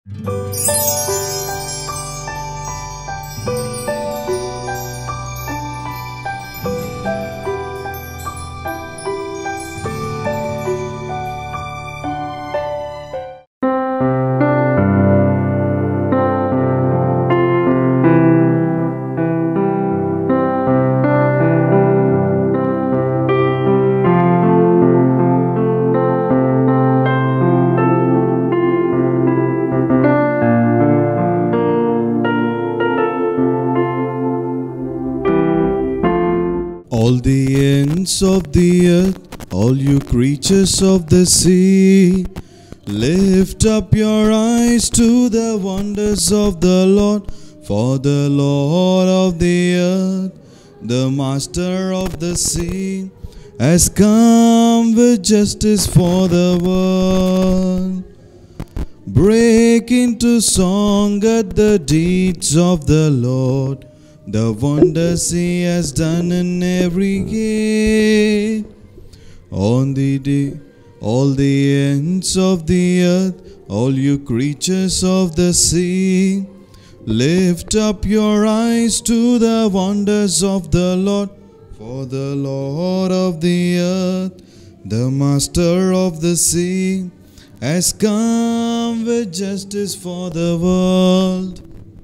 All the ends of the earth, all you creatures of the sea, lift up your eyes to the wonders of the Lord. For the Lord of the earth, the master of the sea, has come with justice for the world. Break into song at the deeds of the Lord, the wonders he has done in every gate. On the day, all the ends of the earth, all you creatures of the sea, lift up your eyes to the wonders of the Lord. For the Lord of the earth, the master of the sea, has come with justice for the world.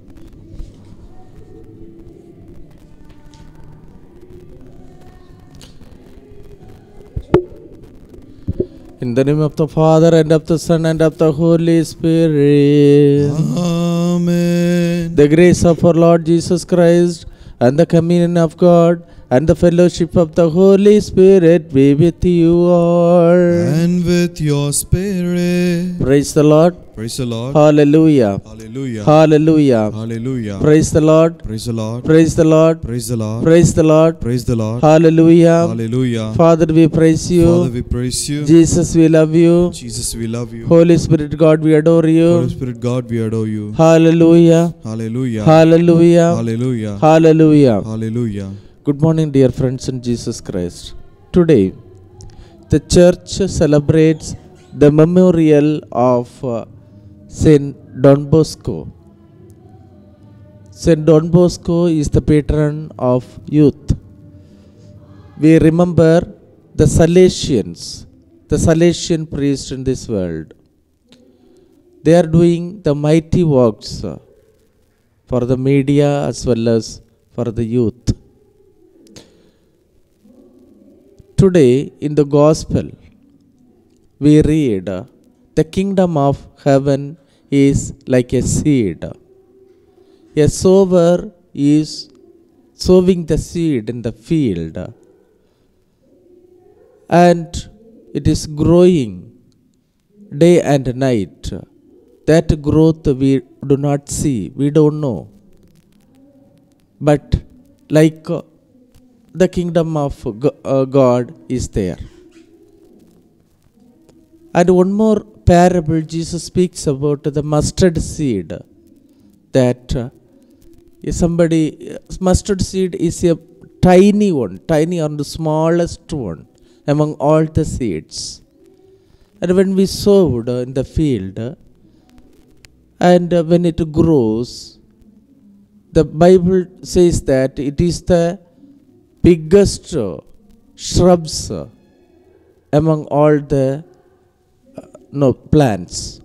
In the name of the Father, and of the Son, and of the Holy Spirit. Amen. The grace of our Lord Jesus Christ, and the communion of God, and the fellowship of the Holy Spirit be with you all. And with your spirit. Praise the Lord. Praise the Lord. Hallelujah. Hallelujah. Hallelujah. Hallelujah. Praise the Lord. Praise the Lord. Praise the Lord. Praise the Lord. Praise the Lord. Praise the Lord. Hallelujah. Hallelujah. Father, we praise you. Father, we praise you. Jesus, we love you. Jesus, we love you. Holy Spirit, God, we adore Holy you. Spirit, God, we adore you. Hallelujah. Hallelujah. Hallelujah. Hallelujah. Hallelujah. Hallelujah. Good morning, dear friends in Jesus Christ. Today, the church celebrates the memorial of Saint Don Bosco. Saint Don Bosco is the patron of youth. We remember the Salesians, the Salesian priests in this world. They are doing the mighty works for the media as well as for the youth. Today in the Gospel, we read, the kingdom of heaven is like a seed. A sower is sowing the seed in the field, and it is growing day and night. That growth we do not see, we don't know. But like the kingdom of God is there. And one more parable, Jesus speaks about the mustard seed. That mustard seed is a tiny one, tiny or the smallest one among all the seeds. And when we sowed in the field, and when it grows, the Bible says that it is the biggest shrubs among all the plants.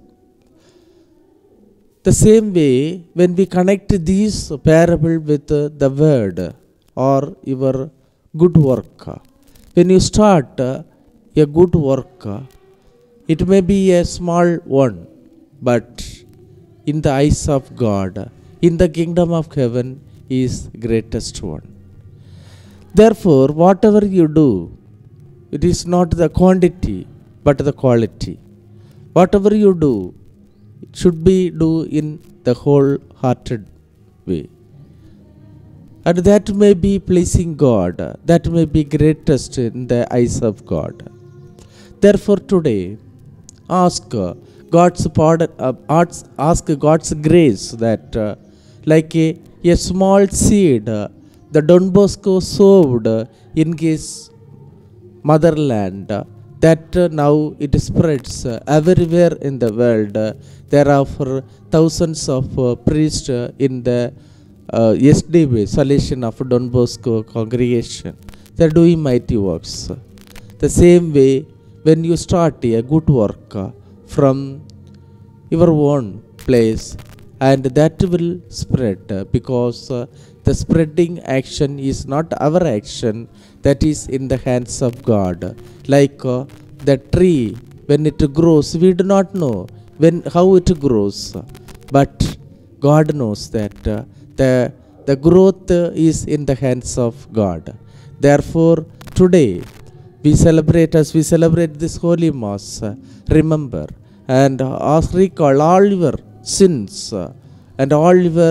The same way, when we connect this parable with the word or your good work, when you start a good work, it may be a small one, but in the eyes of God, in the kingdom of heaven, is greatest one. Therefore, whatever you do, it is not the quantity, but the quality. Whatever you do, it should be do in the wholehearted way. And that may be pleasing God. That may be greatest in the eyes of God. Therefore, today, ask God's pardon, ask God's grace that like a small seed, the Don Bosco sowed in his motherland, that now it spreads everywhere in the world. There are thousands of priests in the SDB, Salvation of Don Bosco congregation. They are doing mighty works. The same way, when you start a good work from your own place, and that will spread because the spreading action is not our action, that is in the hands of God. Like the tree, when it grows, we do not know how it grows, but God knows that the growth is in the hands of God. Therefore, today as we celebrate this holy mass, remember and recall all your sins and all your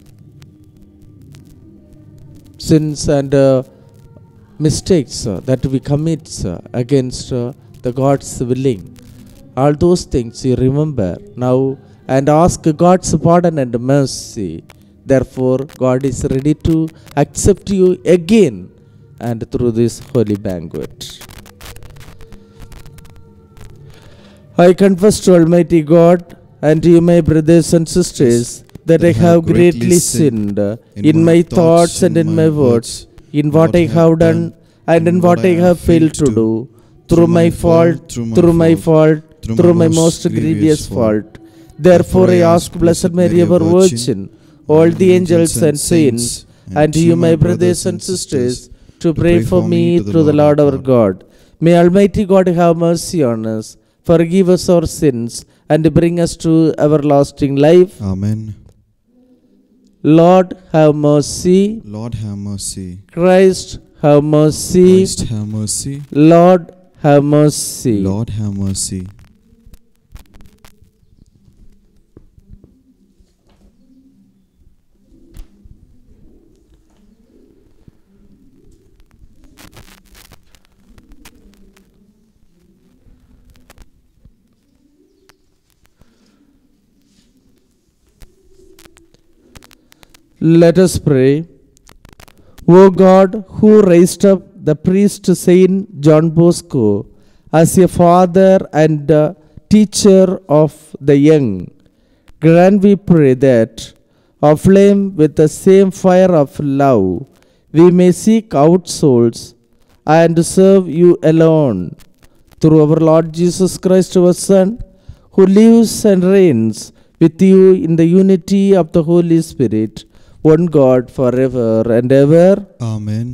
sins and mistakes that we commit against the God's willing. All those things you remember now and ask God's pardon and mercy. Therefore, God is ready to accept you again and through this holy banquet. I confess to Almighty God and to you, my brothers and sisters, that I have greatly sinned in my thoughts and in my words, in what I have done and in what I have failed to do, through my most grievous fault. Therefore I ask Blessed Mary, ever Virgin, all the angels and saints, and to you, my brothers and sisters, to pray for me through the Lord our God. May Almighty God have mercy on us, forgive us our sins, and bring us to everlasting life. Amen. Lord, have mercy. Lord, have mercy. Christ, have mercy. Christ, have mercy. Lord, have mercy. Lord, have mercy. Let us pray. O God, who raised up the priest Saint John Bosco as a father and teacher of the young, grant, we pray, that, aflame with the same fire of love, we may seek out souls and serve you alone. Through our Lord Jesus Christ, our Son, who lives and reigns with you in the unity of the Holy Spirit, one God, forever and ever. Amen.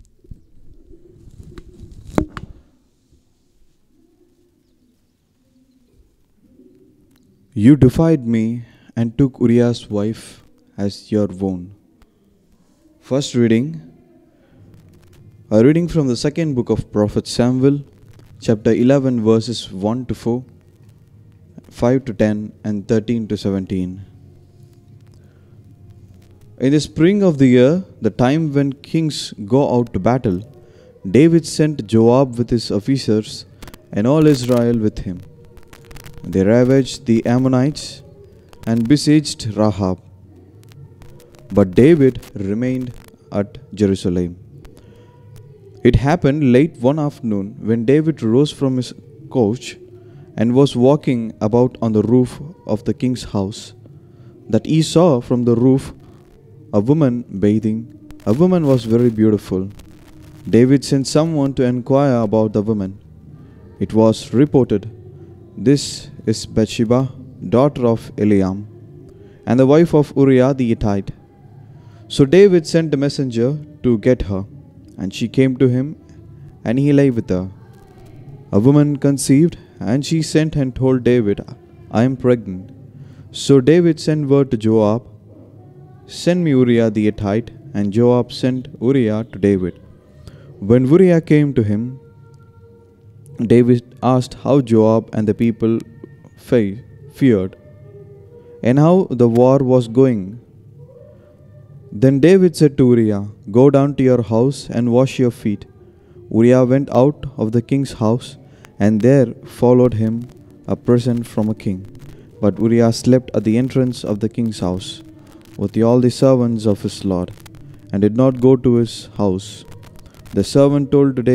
You defied me and took Uriah's wife as your own. First reading. A reading from the second book of Prophet Samuel, chapter 11, verses 1 to 4, 5 to 10, and 13 to 17. In the spring of the year, the time when kings go out to battle, David sent Joab with his officers and all Israel with him. They ravaged the Ammonites and besieged Rahab. But David remained at Jerusalem. It happened late one afternoon when David rose from his couch and was walking about on the roof of the king's house, that he saw from the roof a woman bathing. A woman was very beautiful. David sent someone to inquire about the woman. It was reported, "This is Bathsheba, daughter of Eliam, and the wife of Uriah the Hittite." So David sent a messenger to get her, and she came to him, and he lay with her. A woman conceived, and she sent and told David, "I am pregnant." So David sent word to Joab, "Send me Uriah the Hittite," and Joab sent Uriah to David. When Uriah came to him, David asked how Joab and the people feared, and how the war was going. Then David said to Uriah, "Go down to your house and wash your feet." Uriah went out of the king's house, and there followed him a present from a king. But Uriah slept at the entrance of the king's house with all the servants of his lord, and did not go to his house. The servant told to David,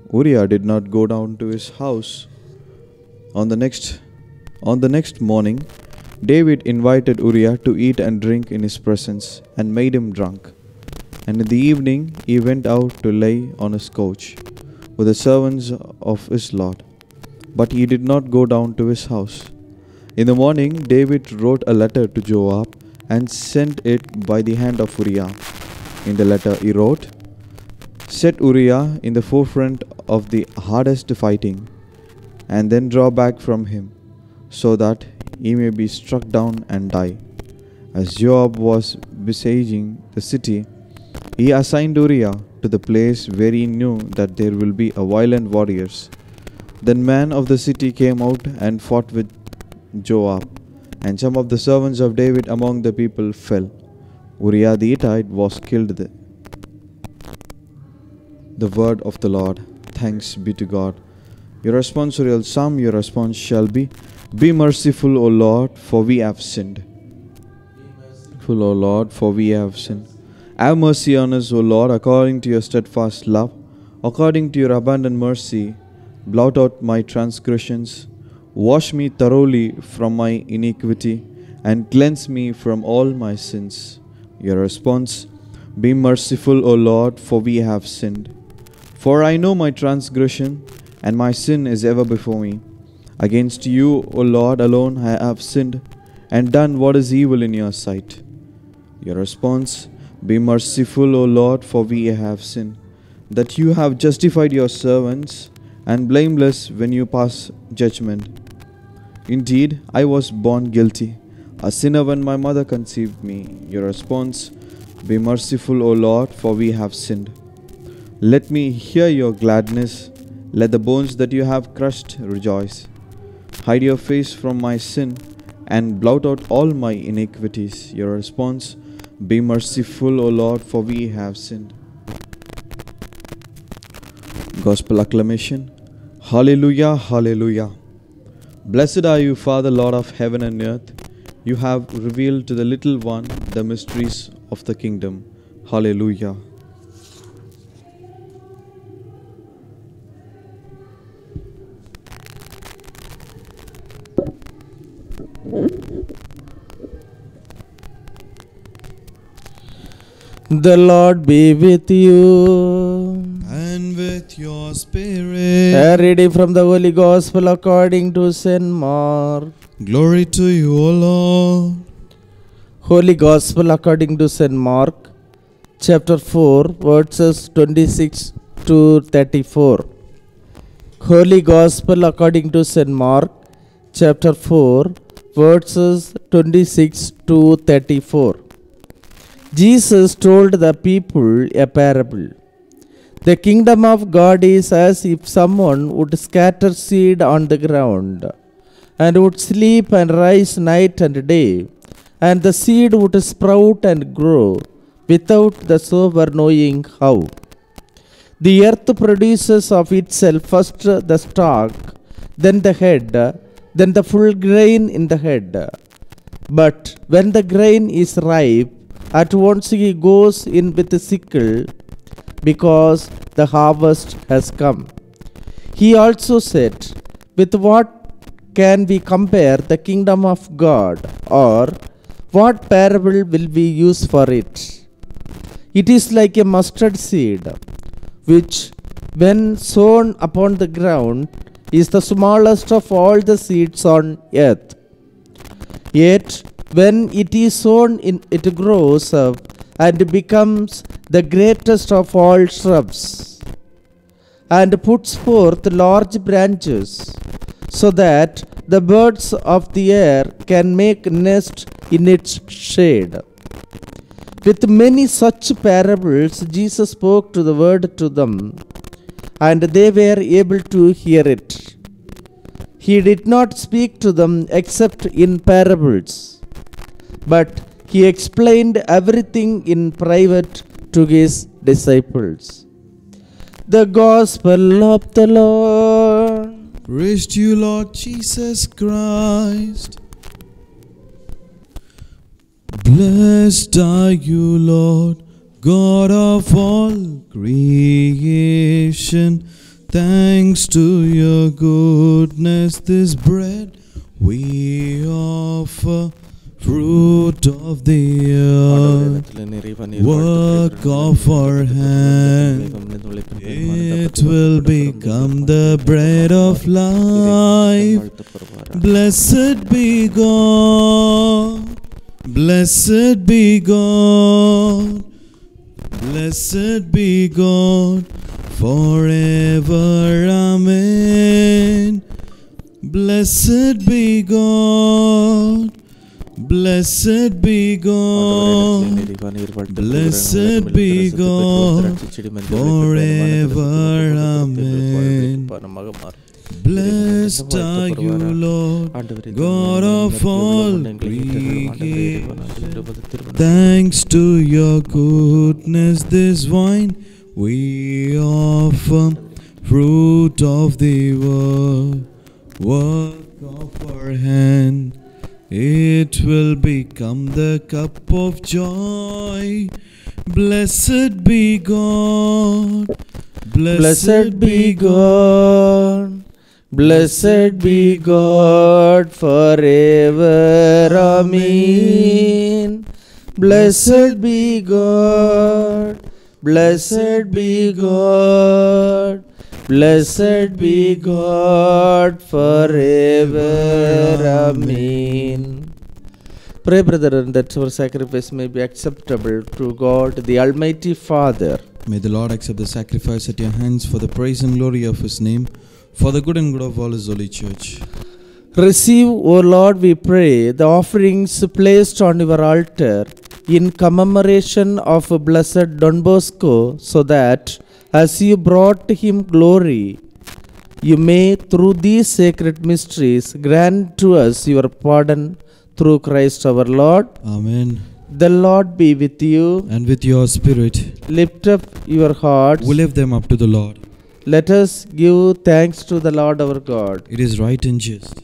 Uriah did not go down to his house. On the next morning, David invited Uriah to eat and drink in his presence and made him drunk. And in the evening he went out to lie on his couch with the servants of his lord. But he did not go down to his house. In the morning David wrote a letter to Joab and sent it by the hand of Uriah. In the letter he wrote, "Set Uriah in the forefront of the hardest fighting, and then draw back from him, so that he may be struck down and die." As Joab was besieging the city, he assigned Uriah to the place where he knew that there will be a violent warriors. Then men of the city came out and fought with Joab, and some of the servants of David among the people fell. Uriah the Hittite was killed. The word of the Lord. Thanks be to God. Your responsorial psalm, your response shall be merciful, O Lord, for we have sinned. Merciful, O Lord, for we have sinned. Have mercy on us, O Lord, according to your steadfast love, according to your abundant mercy. Blot out my transgressions. Wash me thoroughly from my iniquity, and cleanse me from all my sins. Your response, be merciful, O Lord, for we have sinned. For I know my transgression, and my sin is ever before me. Against you, O Lord, alone I have sinned, and done what is evil in your sight. Your response, be merciful, O Lord, for we have sinned, that you have justified your servants, and blameless when you pass judgment. Indeed, I was born guilty, a sinner when my mother conceived me. Your response, be merciful, O Lord, for we have sinned. Let me hear your gladness. Let the bones that you have crushed rejoice. Hide your face from my sin, and blot out all my iniquities. Your response, be merciful, O Lord, for we have sinned. Gospel acclamation. Hallelujah, hallelujah. Blessed are you, Father, Lord of heaven and earth. You have revealed to the little one the mysteries of the kingdom. Hallelujah. The Lord be with you. And with your spirit. A reading from the Holy Gospel according to St. Mark. Glory to you, O Lord. Holy Gospel according to St. Mark, chapter 4, verses 26 to 34. Holy Gospel according to St. Mark, chapter 4, verses 26 to 34. Jesus told the people a parable. The kingdom of God is as if someone would scatter seed on the ground, and would sleep and rise night and day, and the seed would sprout and grow, without the sower knowing how. The earth produces of itself first the stalk, then the head, then the full grain in the head. But when the grain is ripe, at once he goes in with the sickle, because the harvest has come. He also said, with what can we compare the kingdom of God, or what parable will we use for it? It is like a mustard seed, which, when sown upon the ground, is the smallest of all the seeds on earth. Yet, when it is sown, it grows up and becomes the greatest of all shrubs, and puts forth large branches, so that the birds of the air can make nest in its shade. With many such parables, Jesus spoke the word to them, and they were able to hear it. He did not speak to them except in parables, but he explained everything in private to his disciples. The Gospel of the Lord. Praise to you, Lord Jesus Christ. Blessed are you, Lord, God of all creation. Thanks to your goodness, this bread we offer, fruit of the earth, work of our hand. It will become the bread of life. Blessed be God, blessed be God, blessed be God forever. Amen. Blessed be God, blessed be God, blessed be God forever. Amen. Blessed are you, Lord, God of all creation. Thanks to your goodness, this wine we offer, fruit of the work of our hand. It will become the cup of joy. Blessed be God, blessed be God, blessed be God forever. Amen. Blessed be God, blessed be God, blessed be God forever. Amen. Pray, brethren, that our sacrifice may be acceptable to God, the Almighty Father. May the Lord accept the sacrifice at your hands for the praise and glory of His name, for the good and good of all His holy church. Receive, O Lord, we pray, the offerings placed on your altar in commemoration of blessed Don Bosco, so that as you brought him glory, you may through these sacred mysteries grant to us your pardon through Christ our Lord. Amen. The Lord be with you. And with your spirit. Lift up your hearts. We lift them up to the Lord. Let us give thanks to the Lord our God. It is right and just.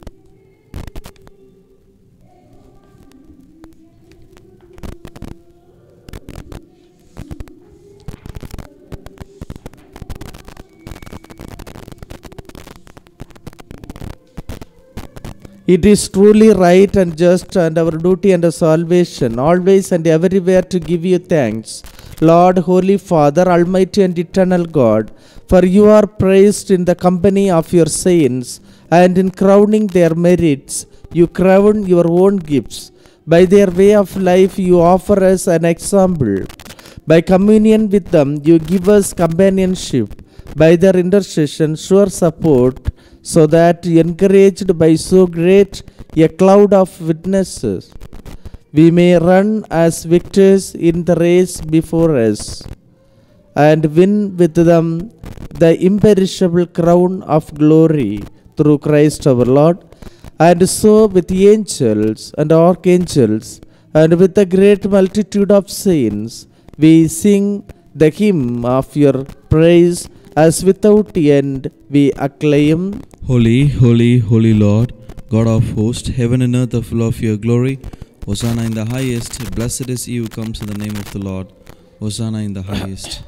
It is truly right and just and our duty and our salvation, always and everywhere to give you thanks, Lord, Holy Father, Almighty and Eternal God, for you are praised in the company of your saints, and in crowning their merits, you crown your own gifts. By their way of life, you offer us an example. By communion with them, you give us companionship. By their intercession, sure support, so that, encouraged by so great a cloud of witnesses, we may run as victors in the race before us, and win with them the imperishable crown of glory through Christ our Lord. And so with the angels and archangels, and with the great multitude of saints, we sing the hymn of your praise, as without end we acclaim. Holy, holy, holy Lord, God of hosts, heaven and earth are full of your glory. Hosanna in the highest. Blessed is he who comes in the name of the Lord. Hosanna in the highest.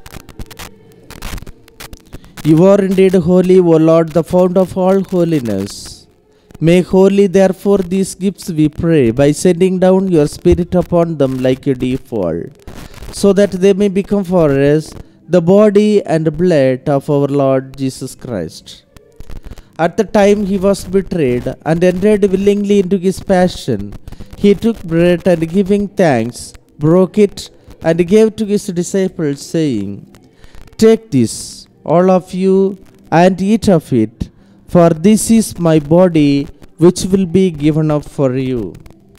You are indeed holy, O Lord, the fount of all holiness. Make holy therefore these gifts, we pray, by sending down your Spirit upon them like a dew-fall, so that they may become for us the body and blood of our Lord Jesus Christ. At the time he was betrayed and entered willingly into his passion, he took bread and, giving thanks, broke it and gave to his disciples, saying, "Take this, all of you, and eat of it, for this is my body, which will be given up for you."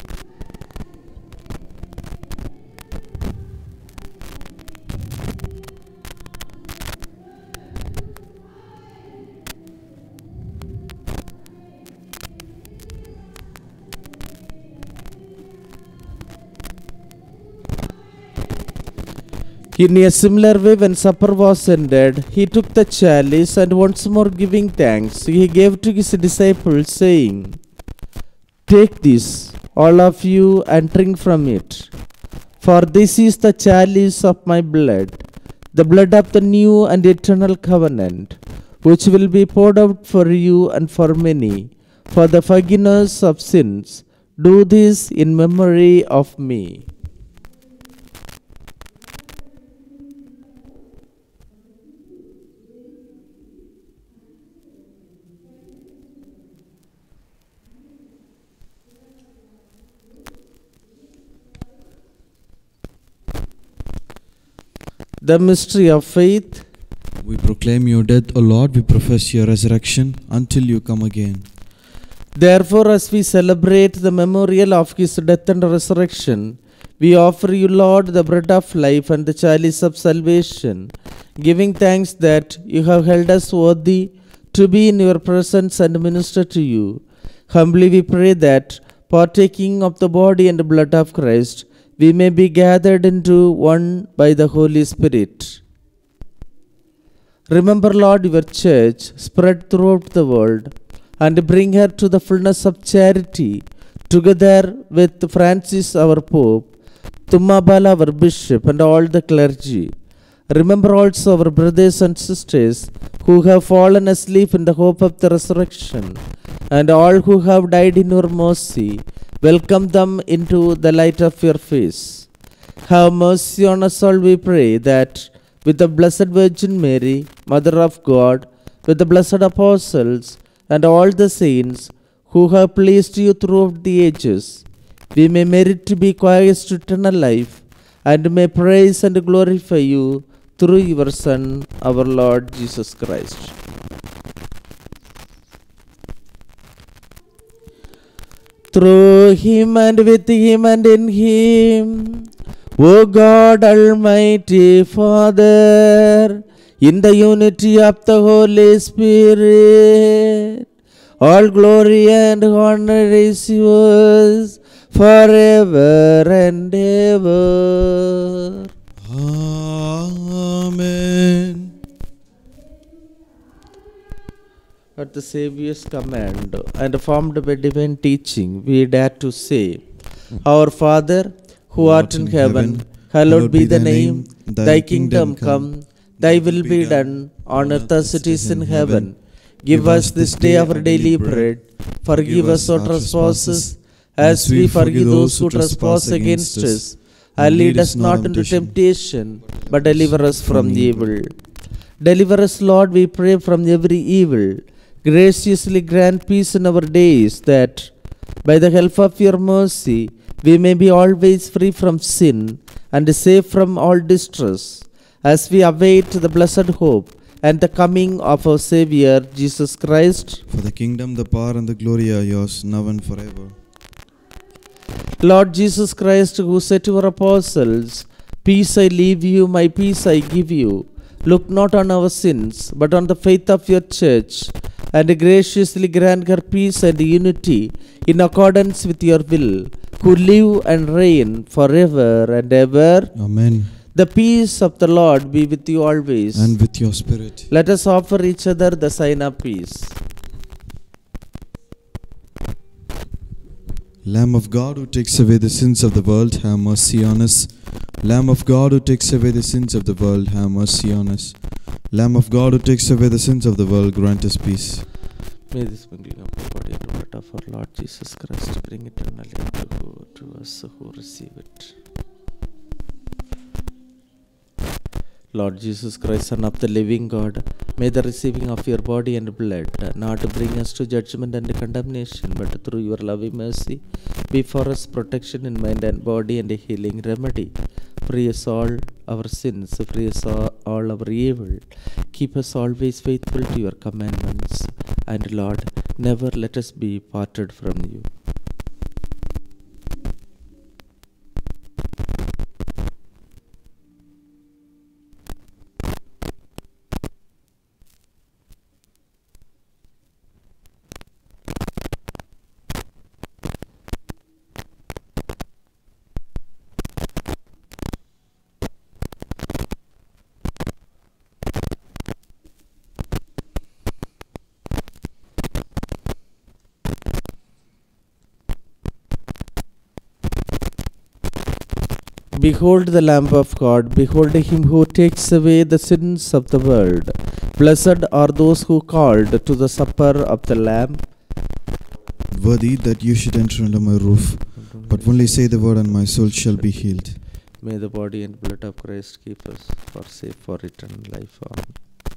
In a similar way, when supper was ended, he took the chalice, and once more giving thanks, he gave to his disciples, saying, "Take this, all of you, and drink from it, for this is the chalice of my blood, the blood of the new and eternal covenant, which will be poured out for you and for many, for the forgiveness of sins. Do this in memory of me. The mystery of faith. We proclaim your death, O Lord. We profess your resurrection until you come again. Therefore, as we celebrate the memorial of his death and resurrection, we offer you, Lord, the bread of life and the chalice of salvation, giving thanks that you have held us worthy to be in your presence and minister to you. Humbly we pray that, partaking of the body and blood of Christ, we may be gathered into one by the Holy Spirit. Remember, Lord, your church spread throughout the world, and bring her to the fullness of charity, together with Francis, our Pope, Tumabala, our Bishop, and all the clergy. Remember also our brothers and sisters who have fallen asleep in the hope of the resurrection, and all who have died in your mercy. Welcome them into the light of your face. Have mercy on us all, we pray, that with the Blessed Virgin Mary, Mother of God, with the blessed apostles, and all the saints who have pleased you throughout the ages, we may merit to be heirs to eternal life, and may praise and glorify you through your Son, our Lord Jesus Christ. Through him and with him and in him, O God, Almighty Father, in the unity of the Holy Spirit, all glory and honor is yours forever and ever. Amen. At the Saviour's command and formed by divine teaching, we dare to say, Our Father, who art in heaven, hallowed be the name. Thy kingdom come, thy will be done, on earth as it is in heaven. Give us this day our daily bread. Forgive us our trespasses, as we forgive those who trespass against us. And lead us not into temptation, but deliver us from evil. Deliver us, Lord, we pray, from every evil. Graciously grant peace in our days, that, by the help of your mercy, we may be always free from sin and safe from all distress, as we await the blessed hope and the coming of our Saviour, Jesus Christ. For the kingdom, the power, and the glory are yours, now and forever. Lord Jesus Christ, who said to your apostles, Peace I leave you, my peace I give you, look not on our sins, but on the faith of your church, and graciously grant her peace and unity in accordance with your will, who live and reign forever and ever. Amen. The peace of the Lord be with you always. And with your spirit. Let us offer each other the sign of peace. Lamb of God, who takes away the sins of the world, have mercy on us. Lamb of God, who takes away the sins of the world, have mercy on us. Lamb of God, who takes away the sins of the world, grant us peace. May this mingling of the body and blood of our Lord Jesus Christ bring eternal life to us who receive it. Lord Jesus Christ, Son of the living God, may the receiving of your body and blood not bring us to judgment and condemnation, but through your loving mercy be for us protection in mind and body and a healing remedy. Free us all our sins, free us all our evil. Keep us always faithful to your commandments, and Lord, never let us be parted from you. Behold the Lamb of God, behold him who takes away the sins of the world. Blessed are those who called to the supper of the Lamb. Worthy that you should enter under my roof, but only say the word and my soul shall be healed. May the body and blood of Christ keep us for safe for eternal life. Amen.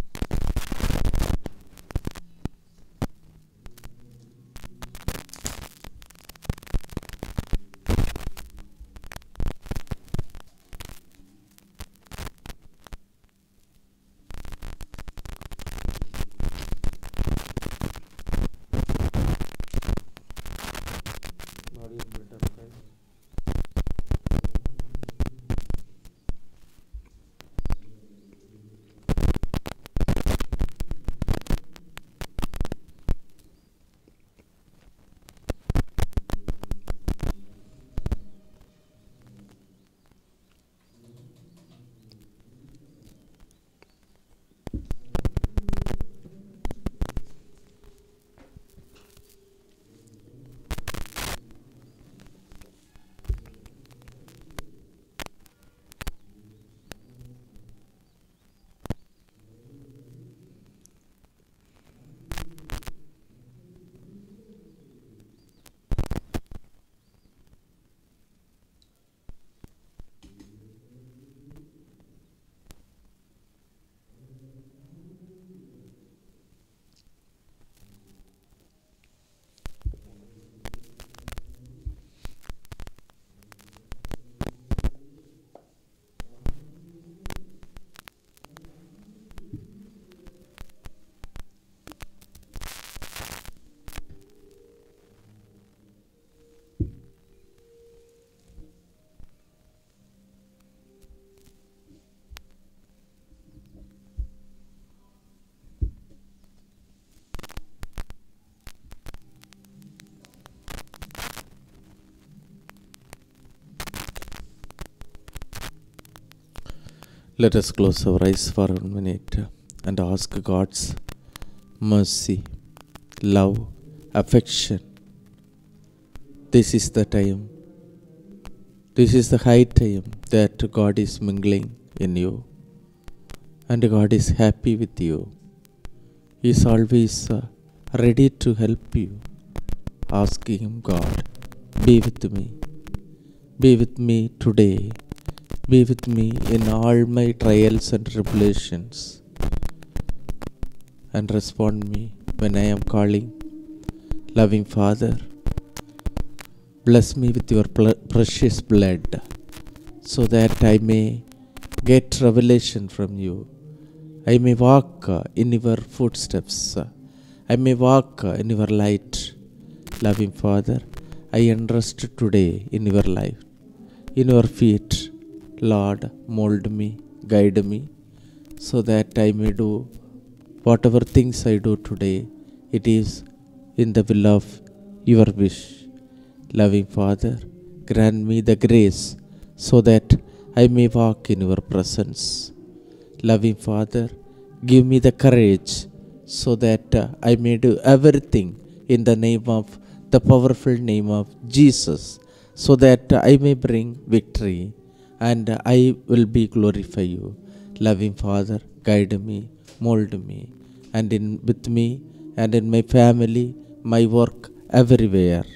Let us close our eyes for a minute and ask God's mercy, love, affection. This is the time. This is the high time that God is mingling in you and God is happy with you. He is always ready to help you. Ask Him, God, be with me. Be with me today. Be with me in all my trials and tribulations. And respond me when I am calling. Loving Father, bless me with your precious blood so that I may get revelation from you. I may walk in your footsteps. I may walk in your light. Loving Father, I entrust today in your life, in your feet. Lord, mold me, guide me, so that I may do whatever things I do today. It is in the will of your wish. Loving Father, grant me the grace so that I may walk in your presence. Loving Father, give me the courage so that I may do everything in the name of the powerful name of Jesus, so that I may bring victory and I will be glorify you. Loving Father, guide me, mold me, and with me and in my family, my work, everywhere.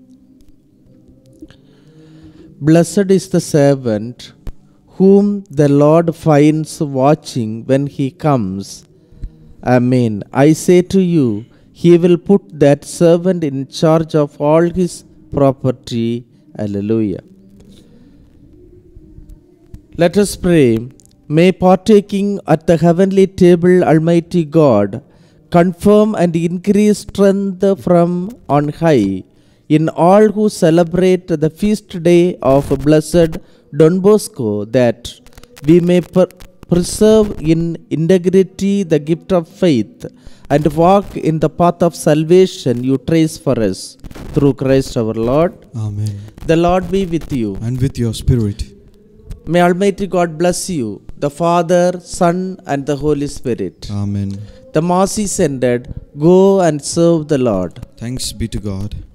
Blessed is the servant whom the Lord finds watching when he comes. Amen. I say to you, he will put that servant in charge of all his property. Hallelujah. Let us pray. May partaking at the heavenly table, Almighty God, confirm and increase strength from on high in all who celebrate the feast day of blessed Don Bosco, that we may preserve in integrity the gift of faith and walk in the path of salvation you trace for us. Through Christ our Lord. Amen. The Lord be with you. And with your spirit. May Almighty God bless you, the Father, Son, and the Holy Spirit. Amen. The Mass is ended. Go and serve the Lord. Thanks be to God.